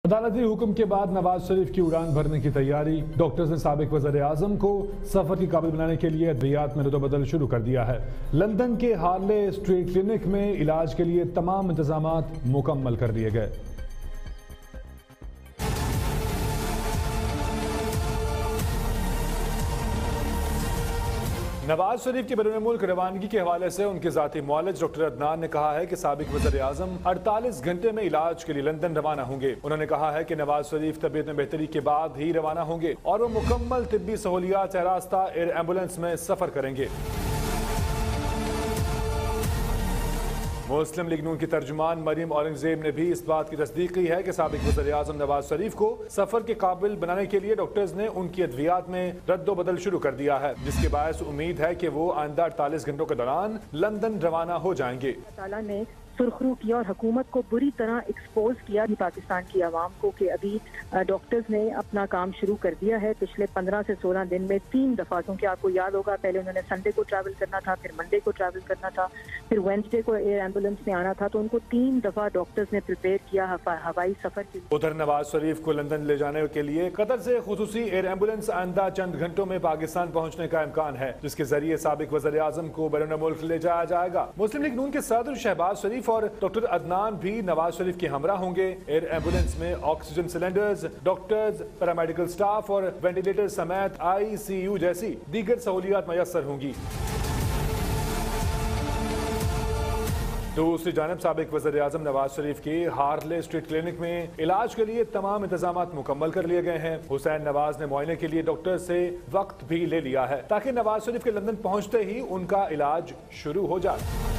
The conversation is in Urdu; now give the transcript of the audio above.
عدالتی حکم کے بعد نواز شریف کی اڑان بھرنے کی تیاری۔ ڈاکٹرز نے سابق وزیر اعظم کو سفر کی قابل بنانے کے لیے ادویات میں رد و بدل شروع کر دیا ہے۔ لندن کے ہارلے اسٹریٹ کلینک میں علاج کے لیے تمام انتظامات مکمل کر دیے گئے۔ نواز شریف کی بیرون ملک روانگی کے حوالے سے ان کے ذاتی معالج ڈاکٹر عدنان نے کہا ہے کہ سابق وزیر اعظم 48 گھنٹے میں علاج کے لیے لندن روانہ ہوں گے۔ انہوں نے کہا ہے کہ نواز شریف طبیعت میں بہتری کے بعد ہی روانہ ہوں گے اور وہ مکمل طبی سہولیات سے آراستہ ایئر ایمبولینس میں سفر کریں گے۔ مسلم لیگ نون کی ترجمان مریم اورنگزیب نے بھی اس بات کی تصدیق کی ہے کہ سابق وزیر اعظم نواز شریف کو سفر کے قابل بنانے کے لیے ڈاکٹرز نے ان کی ادویات میں رد و بدل شروع کر دیا ہے، جس کے باعث امید ہے کہ وہ آئندہ 48 گھنٹوں کے دوران لندن روانہ ہو جائیں گے۔ اللہ تعالیٰ نے سرخرو کیا اور حکومت کو بری طرح ایکسپوز کیا پاکستان کی عوام کو کہ ابھی ڈاکٹرز نے اپنا کام شروع کر دیا ہے۔ پچھلے 15 سے 16 دن میں 3 دفعہ، کیونکہ آپ کو یاد ہوگا پہلے انہوں نے سنڈے کو ٹریول کرنا تھا، پھر منڈے کو ٹریول کرنا تھا، پھر وینسڈے کو ایئر ایمبولینس میں آنا تھا، تو ان کو 3 دفعہ ڈاکٹرز نے پریپیئر کیا ہوائی سفر کے لیے۔ ادھر نواز شریف کو لندن لے جانے کے لیے قطر سے خصوصی ایئر ایمبولینس آئندہ چند گھنٹوں میں پاکستان پہنچنے کا امکان ہے، جس کے ذریعے سابق وزیر اعظم کو بیرون ملک لے جایا جائے گا۔ مسلم لیگ نون کے صدر شہباز شریف اور ڈاکٹر عدنان بھی نواز شریف کے ہمراہ ہوں گے۔ ایئر ایمبولینس میں oxygen cylinders, doctors, paramedical staff اور وینٹیلیٹر سمیت ICU جیسی دیگر سہولیات میسر ہوں گی۔ دوسری جانب سابق وزیر اعظم نواز شریف کے ہارلے اسٹریٹ کلینک میں علاج کے لیے تمام انتظامات مکمل کر لیے گئے ہیں۔ حسین نواز نے معائنے کے لیے ڈاکٹر سے وقت بھی لے لیا ہے تاکہ نواز شریف کے لندن پہنچتے ہی ان کا علاج شروع ہو جائے۔